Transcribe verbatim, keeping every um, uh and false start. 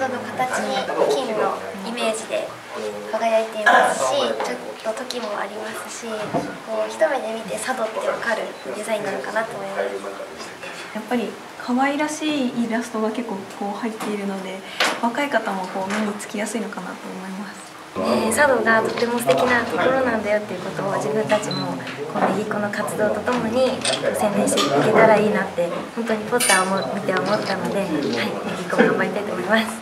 ドの形に金のイメージで輝いていますし、ちょっと時もありますし、こう一目で見て佐渡って分かるデザインなのかなと思います。 やっぱり可愛らしいイラストが結構こう入っているので、若い方もこう目につきやすいのかなと思います。 えー、佐渡がとても素敵なところなんだよっていうことを自分たちもこのねぎっこの活動とともに宣伝していけたらいいなって本当にポスターを見て思ったので、はい、ねぎっこ頑張りたいと思います。